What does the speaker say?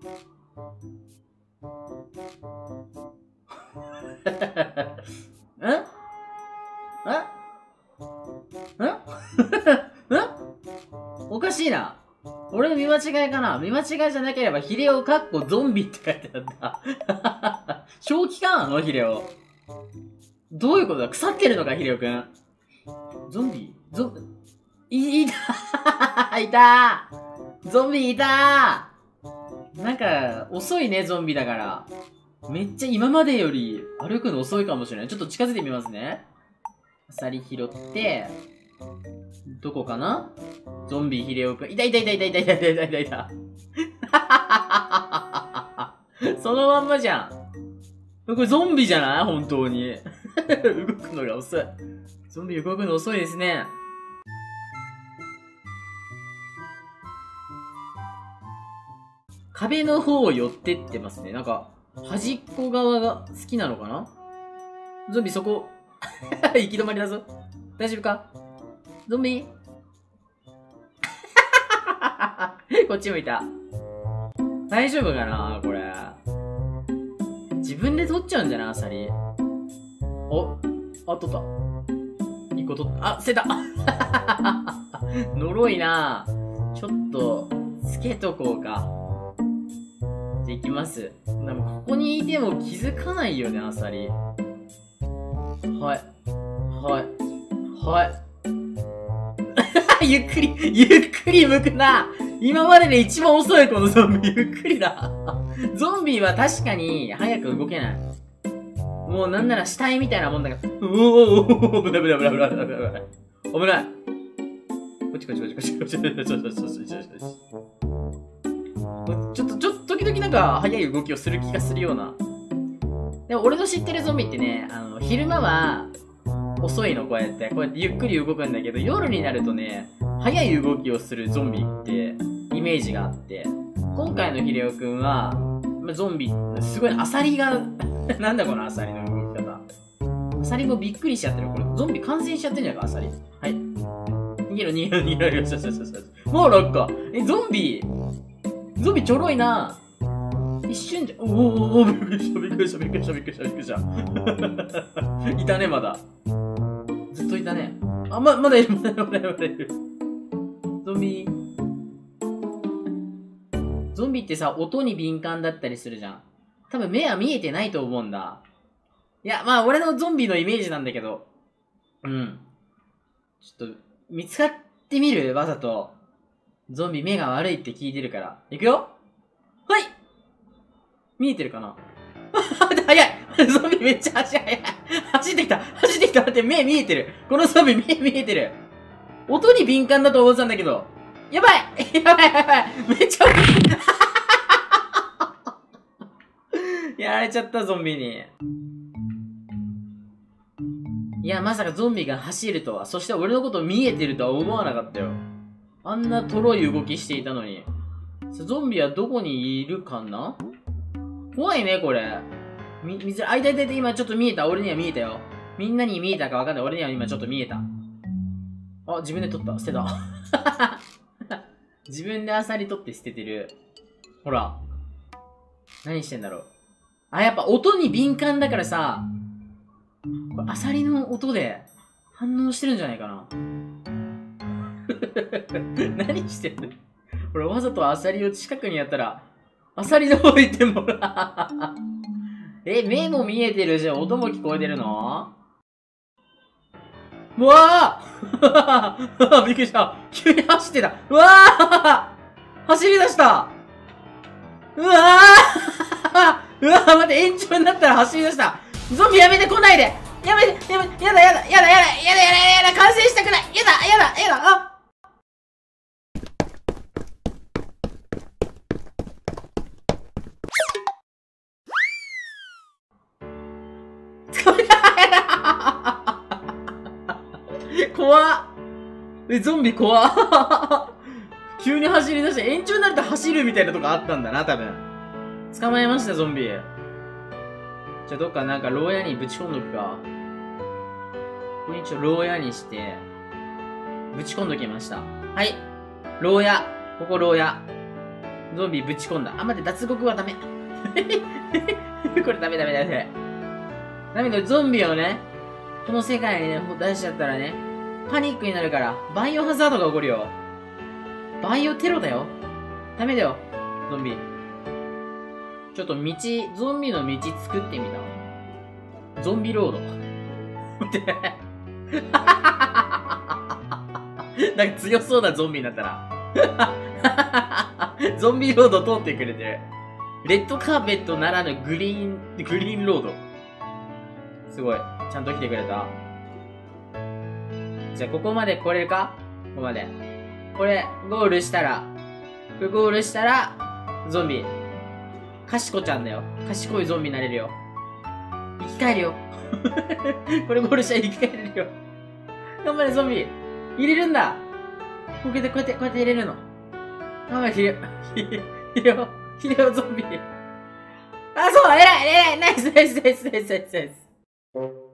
んんおかしいな。俺の見間違いかな。見間違いじゃなければ、ヒレオかっこゾンビって書いてあった。正気かなのヒレオ。どういうことだ、腐ってるのか、ヒレオくん。ゾンビいたいたゾンビいたなんか、遅いね、ゾンビだから。めっちゃ今までより歩くの遅いかもしれない。ちょっと近づいてみますね。アサリ拾って、どこかなゾンビヒレオくん。いた。そのまんまじゃん。これゾンビじゃない本当に。動くのが遅い。ゾンビ動くの遅いですね。壁の方を寄ってってますね。なんか、端っこ側が好きなのかなゾンビそこ、行き止まりだぞ。大丈夫かゾンビこっち向いた。大丈夫かなこれ。自分で取っちゃうんじゃないアサリ。お、取った。一個取った。捨てた呪いなちょっと、つけとこうか。じゃ、行きます。でも、ここにいても気づかないよね、アサリ。ゆっくり向くな今までで一番遅いこのゾンビ、ゆっくりだゾンビは確かに早く動けない。もうなんなら死体みたいなもんだから。危ない。危ない。こっち。ちょっと、時々なんか早い動きをする気がするような。でも俺の知ってるゾンビってね、昼間は遅いの、こうやってゆっくり動くんだけど、夜になるとね、早い動きをするゾンビってイメージがあって、今回のヒレオくんは、ゾンビ、すごいアサリが、なんだこのアサリの動き方。アサリもびっくりしちゃってる。これ、ゾンビ感染しちゃってんじゃないか、アサリ。はい。逃げろ。よし。もう落下。ゾンビちょろいな。一瞬じゃ、びっくりした。いたね、まだ。ずっといたね。まだいる。ゾンビってさ、音に敏感だったりするじゃん。多分目は見えてないと思うんだ。いや、まあ俺のゾンビのイメージなんだけど。ちょっと、見つかってみるわざと。ゾンビ目が悪いって聞いてるから。いくよはい、見えてるかな早いゾンビめっちゃ足早い走ってきた待って、目見えてる。このゾンビ目見えてる。音に敏感だと思ってたんだけど。やばいめっちゃやられちゃった、ゾンビに。いや、まさかゾンビが走るとは。そして俺のこと見えてるとは思わなかったよ。あんなとろい動きしていたのに。ゾンビはどこにいるかな？怖いね、これ。いた、今ちょっと見えた。俺には見えたよ。みんなに見えたかわかんない。俺には今ちょっと見えた。自分で取った。捨てた。自分でアサリ取って捨ててる。ほら。何してんだろう。やっぱ音に敏感だからさ、これアサリの音で反応してるんじゃないかな。何してんの？これわざとアサリを近くにやったら、アサリの方行ってもら目も見えてるじゃん。音も聞こえてるの？うわーびっくりした。急に走ってた。うわー走り出したうわー待って、延長になったら走り出した。ゾンビやめて来ないでやだ感染したくない。やだ怖っ。ゾンビ怖っ。急に走り出して、延長になると走るみたいなとこあったんだな、多分。捕まえました、ゾンビ。じゃあ、どっかなんか、牢屋にぶち込んどくか。ここに牢屋にして、ぶち込んどきました。はい。牢屋。ここ牢屋。 ゾンビぶち込んだ。あ、待って、脱獄はダメ。これダメ。ダメだ、ゾンビをね、この世界にね、出しちゃったらね、パニックになるから、バイオハザードが起こるよ。バイオテロだよ。ダメだよ、ゾンビ。ちょっとゾンビの道作ってみた。ゾンビロード。なんか強そうなゾンビになったな。ゾンビロード通ってくれてる。レッドカーペットならぬグリーンロード。すごい。ちゃんと来てくれた。じゃあ、ここまで来れるか？ここまで。これ、ゴールしたら、ゾンビ。かしこちゃんだよ。賢いゾンビになれるよ。生き返るよ。これゴールしたら生き返れるよ。頑張れ、ゾンビ。入れるんだ。こうやって入れるの。頑張れ、入れよ、ゾンビ。あ、そう、偉い、ナイス。